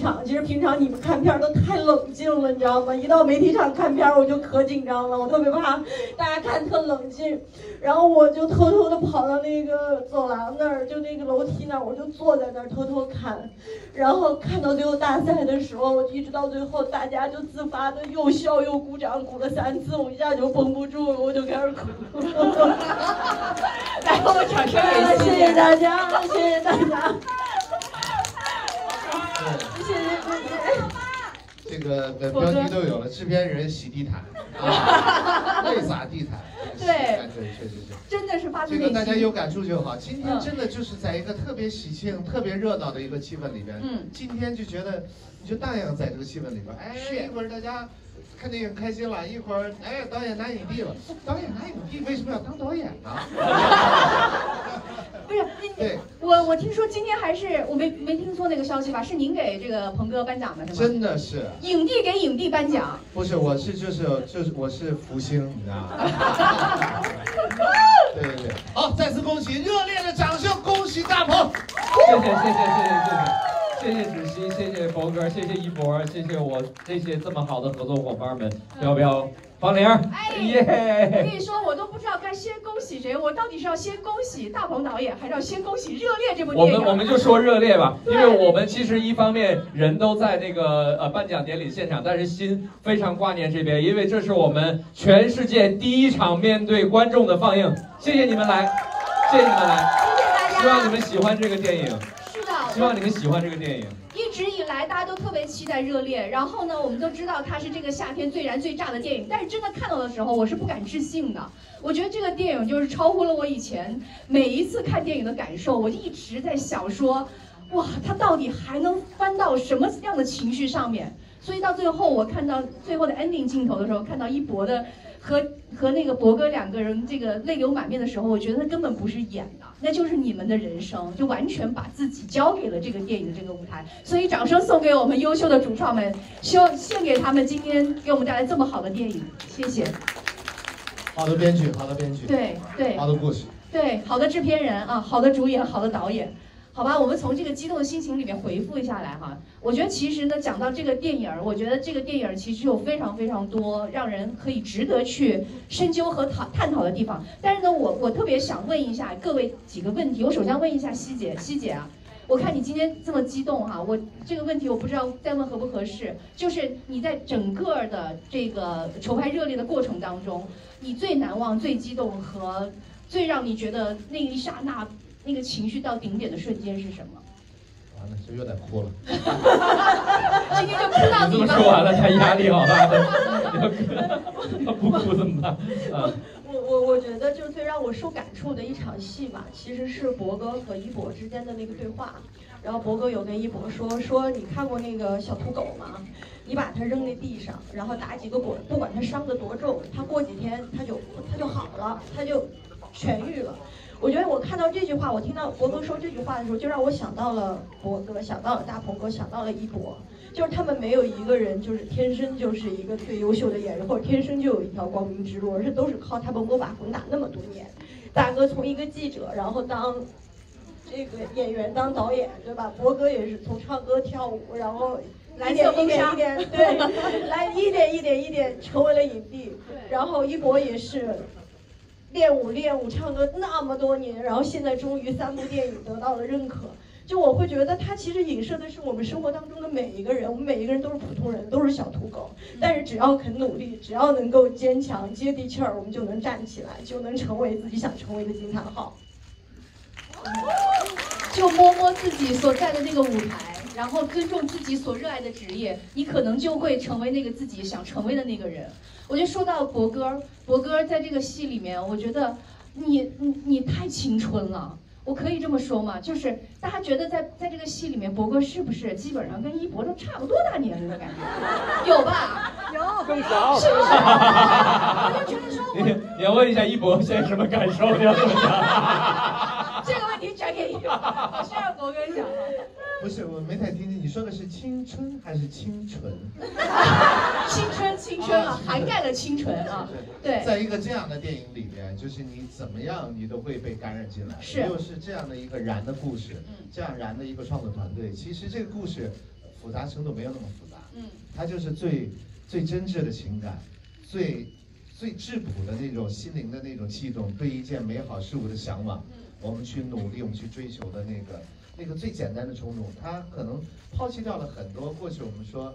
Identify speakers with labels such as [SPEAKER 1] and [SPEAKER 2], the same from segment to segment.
[SPEAKER 1] 场。其实平常你们看片都太冷静了，你知道吗？一到媒体场看片我就可紧张了，我特别怕大家看特冷静。然后我就偷偷的跑到那个走廊那儿，就那个楼梯那儿，我就坐在那儿偷偷看。然后看到最后大赛的时候，我一直到最后，大家就自发的又笑又鼓掌，鼓了3次，我一下就绷不住了，我就开始哭。
[SPEAKER 2] 来，我们掌声给
[SPEAKER 1] 谢谢大家，谢谢大家。谢谢。
[SPEAKER 3] 这个标题都有了，制片人洗地毯啊，泪洒地毯。
[SPEAKER 2] 对，
[SPEAKER 3] 确实是，
[SPEAKER 2] 真的是发自内心。
[SPEAKER 3] 这个大家有感触就好。今天真的就是在一个特别喜庆、特别热闹的一个气氛里边。今天就觉得你就荡漾在这个气氛里边。哎，一会儿大家看电影开心了，一会儿哎导演拿影帝了，导演拿影帝为什么要当导演呢？
[SPEAKER 2] 不是，对，我听说今天还是我没听错那个消息吧？是您给这个鹏哥颁奖的是吗？
[SPEAKER 3] 真的是，
[SPEAKER 2] 影帝给影帝颁奖。
[SPEAKER 3] 不是，我是我是福星，你知道吗？对，好，再次恭喜，热烈的掌声，恭喜大鹏！
[SPEAKER 4] 谢谢芷溪，谢谢博哥，谢谢一博，谢谢我这些这么好的合作伙伴们，彪彪。方玲，耶！
[SPEAKER 2] 我跟你说，我都不知道该先恭喜谁，我到底是要先恭喜大鹏导演，还是要先恭喜《热烈》这部电影？
[SPEAKER 4] 我们就说《热烈》吧，因为我们其实一方面人都在那个颁奖典礼现场，但是心非常挂念这边，因为这是我们全世界第一场面对观众的放映。谢谢你们来，谢谢你们来，
[SPEAKER 2] 谢谢大家，
[SPEAKER 4] 希望你们喜欢这个电影。
[SPEAKER 2] 是的，
[SPEAKER 4] 希望你们喜欢这个电影。
[SPEAKER 2] 一直以来，大家都特别期待《热烈》，然后呢，我们都知道它是这个夏天最燃最炸的电影，但是真的看到的时候，我是不敢置信的。我觉得这个电影就是超乎了我以前每一次看电影的感受，我就一直在想说，哇，它到底还能翻到什么样的情绪上面？所以到最后，我看到最后的 ending 镜头的时候，看到一博的和那个博哥两个人这个泪流满面的时候，我觉得那根本不是演的，那就是你们的人生，就完全把自己交给了这个电影的这个舞台。所以掌声送给我们优秀的主创们，献给他们今天给我们带来这么好的电影，谢谢。
[SPEAKER 3] 好的编剧，
[SPEAKER 2] 对，
[SPEAKER 3] 好的故事，
[SPEAKER 2] 对，好的制片人啊，好的主演，好的导演。好吧，我们从这个激动的心情里面回复下来哈。我觉得其实呢，讲到这个电影，我觉得这个电影其实有非常非常多让人可以值得去深究和探讨的地方。但是呢，我特别想问一下各位几个问题。我首先问一下希姐啊，我看你今天这么激动哈，我这个问题我不知道再问合不合适。就是你在整个的这个筹拍热烈的过程当中，你最难忘、最激动和最让你觉得那一刹那。那个情绪到顶点的瞬间是什么？
[SPEAKER 3] 完了，就有点哭了。
[SPEAKER 2] 今天就哭到底吧。
[SPEAKER 4] 你这么说完了，他压力好大的。他不哭怎么办？啊。
[SPEAKER 1] 我觉得就最让我受感触的一场戏吧，其实是博哥和一博之间的那个对话。然后博哥有跟一博说你看过那个小土狗吗？你把它扔在地上，然后打几个滚，不管它伤得多重，它过几天它就好了，它就痊愈了。我觉得我看到这句话，我听到博哥说这句话的时候，就让我想到了博哥，想到了大鹏哥，想到了一博，就是他们没有一个人就是天生就是一个最优秀的演员，或者天生就有一条光明之路，而是都是靠他们摸爬滚打那么多年。大哥从一个记者，然后当这个演员，当导演，对吧？博哥也是从唱歌跳舞，然后一点对，来一点成为了影帝。然后一博也是。练舞唱歌那么多年，然后现在终于3部电影得到了认可。就我会觉得它其实影射的是我们生活当中的每一个人，我们每一个人都是普通人，都是小土狗，但是只要肯努力，只要能够坚强接地气儿，我们就能站起来，就能成为自己想成为的惊叹号。
[SPEAKER 2] 就摸摸自己所在的那个舞台，然后尊重自己所热爱的职业，你可能就会成为那个自己想成为的那个人。我觉得说到博哥在这个戏里面，我觉得你太青春了，我可以这么说吗？就是大家觉得在这个戏里面，博哥是不是基本上跟一博都差不多大年龄的感觉？有吧？
[SPEAKER 5] 有，更早，
[SPEAKER 2] 是不是？我就觉得说
[SPEAKER 4] 你要问一下一博现在什么感受？你要怎么讲？
[SPEAKER 2] 这个问题转给一博，我需要博哥讲。
[SPEAKER 3] 不是，我没太听清，你说的是青春还是清纯？
[SPEAKER 2] 青春啊，涵盖了清纯啊。对，
[SPEAKER 3] 在一个这样的电影里边，就是你怎么样，你都会被感染进来。又是这样的一个燃的故事，这样燃的一个创作团队。其实这个故事复杂程度没有那么复杂，它就是最真挚的情感，最质朴的那种心灵的那种悸动，对一件美好事物的向往，我们去努力，我们去追求的那个最简单的冲动，它可能抛弃掉了很多过去我们说，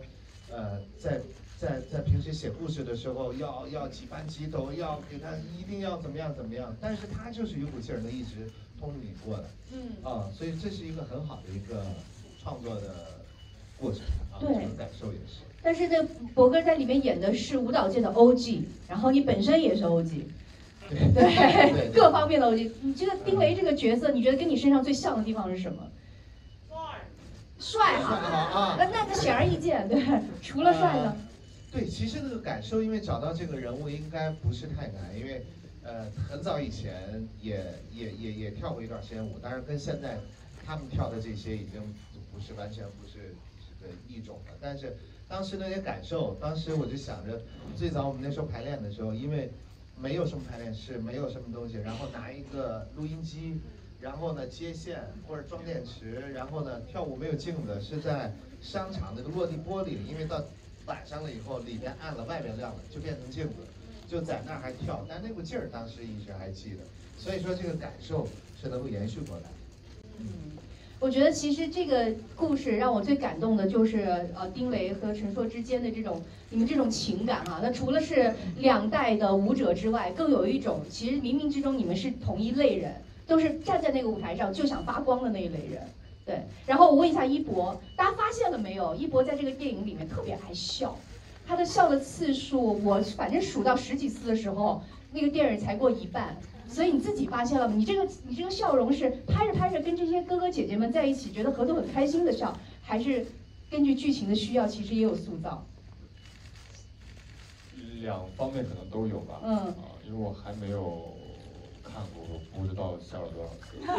[SPEAKER 3] 在平时写故事的时候要几番几抖，要给他一定要怎么样，但是他就是有股劲儿能一直通着你过的，所以这是一个很好的一个创作的过程啊，这个感受也是。
[SPEAKER 2] 但是这博哥在里面演的是舞蹈界的 OG， 然后你本身也是 OG， 对，各方面的 OG。你觉得丁雷这个角色，你觉得跟你身上最像的地方是什么？帅哈，那显而易见，对。除了帅呢？
[SPEAKER 3] 对，其实那个感受，因为找到这个人物应该不是太难，因为很早以前也跳过一段时间舞，当然跟现在他们跳的这些已经完全不是这个一种了，但是。当时那些感受，当时我就想着，最早我们那时候排练的时候，因为没有什么排练室，没有什么东西，然后拿一个录音机，然后呢接线或者装电池，然后呢跳舞没有镜子，是在商场那个落地玻璃，因为到晚上了以后，里边暗了，外边亮了，就变成镜子，就在那儿还跳，但那股劲儿当时一直还记得，所以说这个感受是能够延续过来。
[SPEAKER 2] 我觉得其实这个故事让我最感动的就是丁雷和陈硕之间的你们这种情感啊。那除了是两代的舞者之外，更有一种其实冥冥之中你们是同一类人，都是站在那个舞台上就想发光的那一类人。对，然后我问一下一博，大家发现了没有？一博在这个电影里面特别爱笑，他的笑的次数我反正数到10几次的时候，那个电影才过一半。所以你自己发现了吗？你这个笑容是拍着跟这些哥哥姐姐们在一起，觉得合作很开心的笑，还是根据剧情的需要，其实也有塑造？
[SPEAKER 5] 两方面可能都有吧。因为我还没有看过，我不知道笑了多少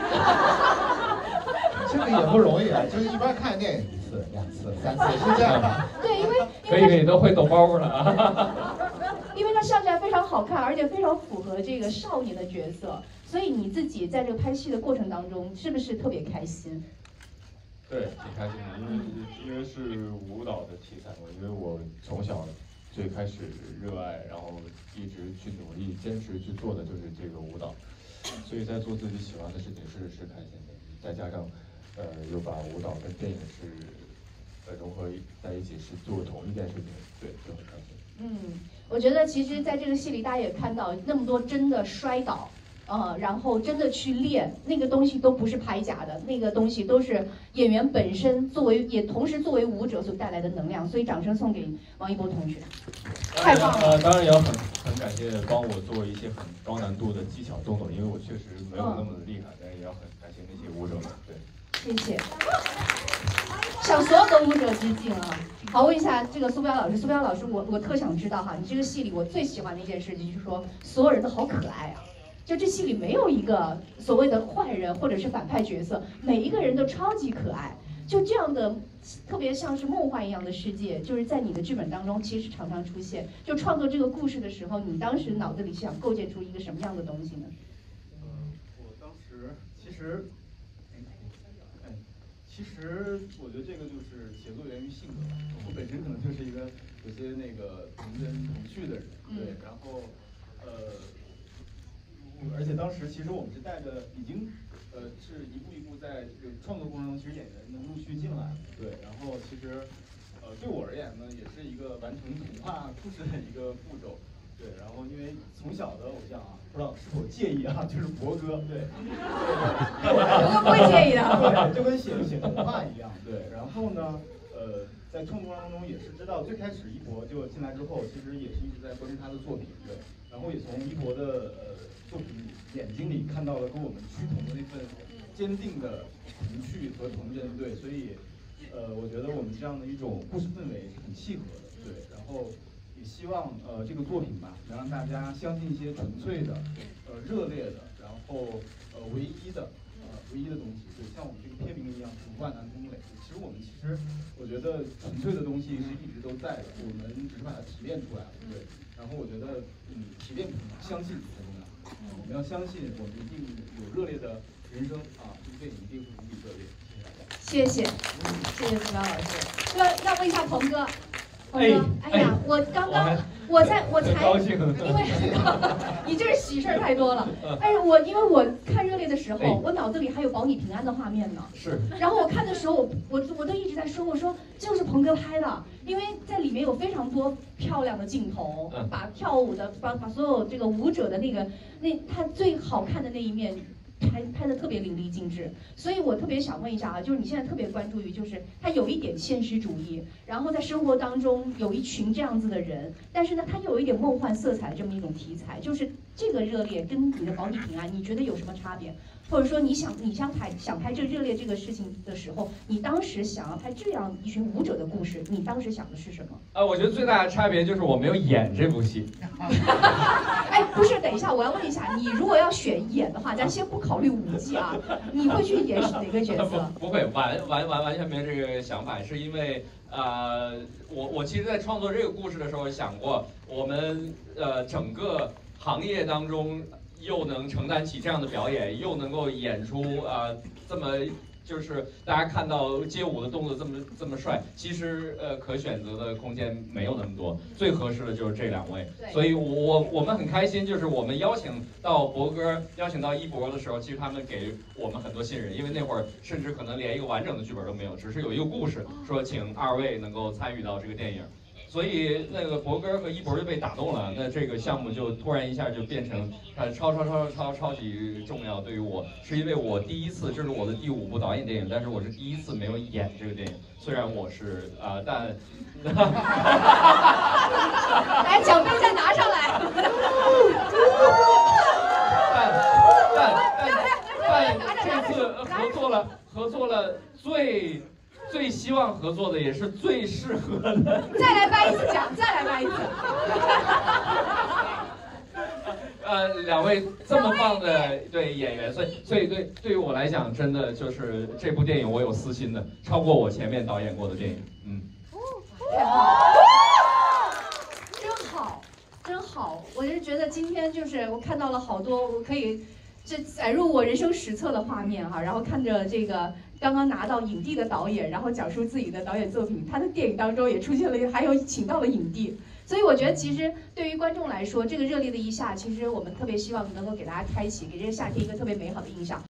[SPEAKER 5] 次。
[SPEAKER 3] 这个也不容易啊，就是一般看电影1次、2次、3次是这样的。
[SPEAKER 2] 对，因为
[SPEAKER 4] 可以都会抖包了啊。
[SPEAKER 2] 因为他笑起来非常好看，而且非常符合这个少年的角色，所以你自己在这个拍戏的过程当中，是不是特别开心？
[SPEAKER 5] 对，挺开心的，因为是舞蹈的题材嘛，因为我从小最开始热爱，然后一直去努力坚持去做的就是这个舞蹈，所以在做自己喜欢的事情是开心的，再加上又把舞蹈跟电影是融合在一起，是做同一件事情，对，就很开心。
[SPEAKER 2] 我觉得其实在这个戏里，大家也看到那么多真的摔倒，然后真的去练，那个东西都不是拍假的，那个东西都是演员本身也同时作为舞者所带来的能量，所以掌声送给王一博同学，太棒了。
[SPEAKER 5] 当然也要很感谢帮我做一些很高难度的技巧动作，因为我确实没有那么厉害，但是也要很感谢那些舞者们，对。
[SPEAKER 2] 谢谢。向所有的舞者致敬啊！好，问一下这个苏彪老师，苏彪老师，我特想知道哈，你这个戏里我最喜欢的一件事情就是说，所有人都好可爱啊！就这戏里没有一个所谓的坏人或者是反派角色，每一个人都超级可爱。就这样的特别像是梦幻一样的世界，就是在你的剧本当中其实常常出现。就创作这个故事的时候，你当时脑子里想构建出一个什么样的东西呢？
[SPEAKER 6] 我当时其实我觉得这个就是写作源于性格，我本身可能就是一个有些那个童真童趣的人，对，然后而且当时其实我们是带着已经是一步一步在这个创作过程中，其实演员能陆续进来，对，然后其实对我而言呢，也是一个完成童话故事的一个步骤。对，然后因为从小的偶像啊，不知道是否介意啊，就是博哥，对，
[SPEAKER 2] 博哥不会介意的，
[SPEAKER 6] 对，就跟写童话一样，对。然后呢，在创作当中也是知道，最开始一博就进来之后，其实也是一直在关注他的作品，对。然后也从一博的作品眼睛里看到了跟我们趋同的那份坚定的童趣和童真，对。所以我觉得我们这样的一种故事氛围是很契合的，对。然后。也希望这个作品吧，能让大家相信一些纯粹的、热烈的，然后唯一的、 唯一的东西。对，像我们这个片名一样，主冠南宫磊。其实我觉得纯粹的东西是一直都在的，我们只是把它提炼出来了。对，然后我觉得提炼不重要，相信比较重要。我们要相信我们一定有热烈的人生啊，这个电影一定会无比热烈。谢谢大家。
[SPEAKER 2] 谢谢子刚老师。要问一下鹏哥。鹏哥，哎呀，我才，因为你这喜事儿太多了。哎呀，因为我看热烈的时候，我脑子里还有保你平安的画面呢。
[SPEAKER 4] 是。
[SPEAKER 2] 然后我看的时候，我都一直在说，我说就是鹏哥拍的，因为在里面有非常多漂亮的镜头，把跳舞的，把所有这个舞者的他最好看的那一面。拍的特别淋漓尽致，所以我特别想问一下啊，就是你现在特别关注于，就是他有一点现实主义，然后在生活当中有一群这样子的人，但是呢，他又有一点梦幻色彩这么一种题材，就是这个热烈跟你的保你平安，你觉得有什么差别？或者说你想拍这热烈这个事情的时候，你当时想要拍这样一群舞者的故事，你当时想的是什么？
[SPEAKER 4] 我觉得最大的差别就是我没有演这部戏。
[SPEAKER 2] 哎，不是，等一下，我要问一下，你如果要选演的话，咱先不考虑舞技啊，你会去演哪个角色？
[SPEAKER 4] 不会，完全没有这个想法，是因为我其实，在创作这个故事的时候想过，我们整个行业当中。又能承担起这样的表演，又能够演出这么就是大家看到街舞的动作这么帅，其实可选择的空间没有那么多，最合适的就是这两位。所以我们很开心，就是我们邀请到博哥，邀请到一博的时候，其实他们给我们很多信任，因为那会儿甚至可能连一个完整的剧本都没有，只是有一个故事，说请二位能够参与到这个电影。所以那个博哥和一博就被打动了，那这个项目就突然一下就变成它超级重要。对于我，是因为我第一次，这是我的第5部导演电影，但是我是第一次没有演这个电影。虽然我是但，
[SPEAKER 2] 来奖杯再拿上来。
[SPEAKER 4] 但这次合作了最希望合作的，也是最适合的。
[SPEAKER 2] 再来颁一次奖，再来颁一次。
[SPEAKER 4] 两位这么棒的演员，所以对于我来讲，真的就是这部电影我有私心的，超过我前面导演过的电影。
[SPEAKER 2] 太好了，真好！我就觉得今天就是我看到了好多我可以这载入我人生史册的画面哈，然后看着这个。刚刚拿到影帝的导演，然后讲述自己的导演作品，他的电影当中也出现了，还有请到了影帝，所以我觉得其实对于观众来说，这个热烈的一下，其实我们特别希望能够给大家开启，给这个夏天一个特别美好的印象。